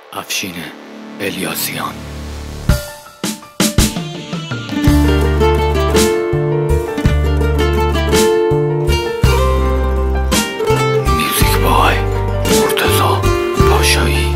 افشین الیاسیان. میوزیک بای مرتضی پاشایی.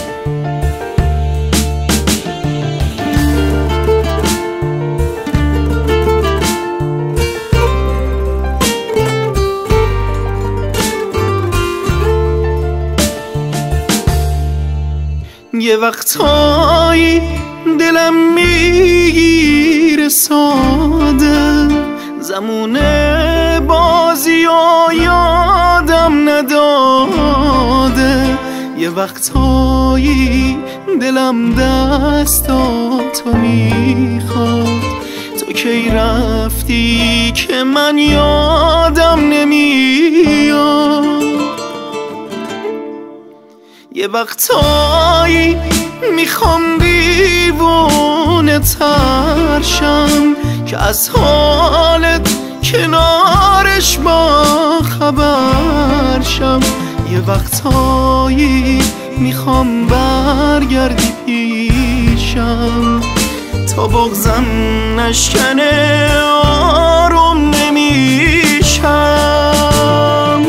یه وقتایی دلم میگیره ساده، زمونه بازی و یادم نداده. یه وقتایی دلم دستاتو میخواد، تو کی رفتی که من یادم نمیاد. یه وقتایی میخوام دیوونه ترشم که از حالت کنارش با خبر شم. یه وقتایی میخوام برگردی پیشم تا بغضم نشکنه آروم نمیشم.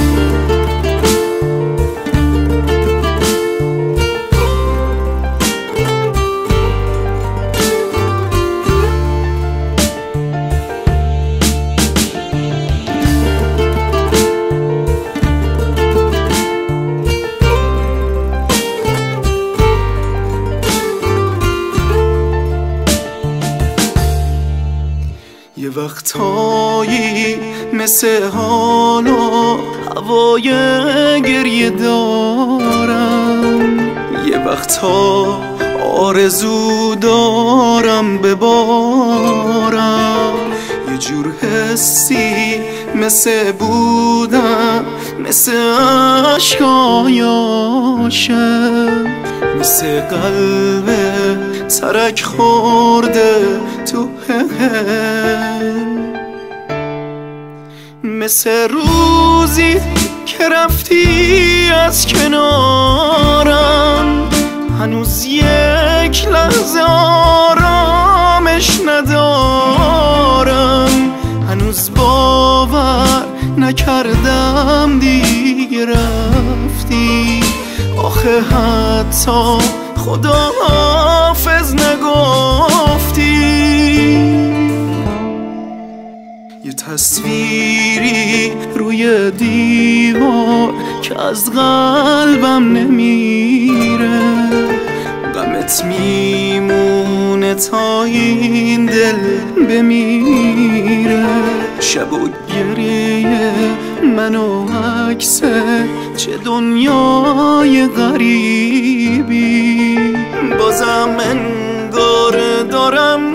یه وقتایی مثل حالا هوای گریه دارم، یه وقتا آرزو دارم ببارم. یه جور حسی مثل بودم، مثل عشقای عاشق، مثل قلب ترک خورده تو مثل روزی که رفتی از کنارم، هنوز یک لحظه آرامش ندارم. هنوز باور نکردم دیگه رفتی، آخه حتی خدا حافظ نگفتی. یه تصویری روی دیوار که از قلبم نمیره، غمت میمونه تا این دل بمیره. شب و گریه من و عکس چه دنیای غریبی، بازم انگار دارم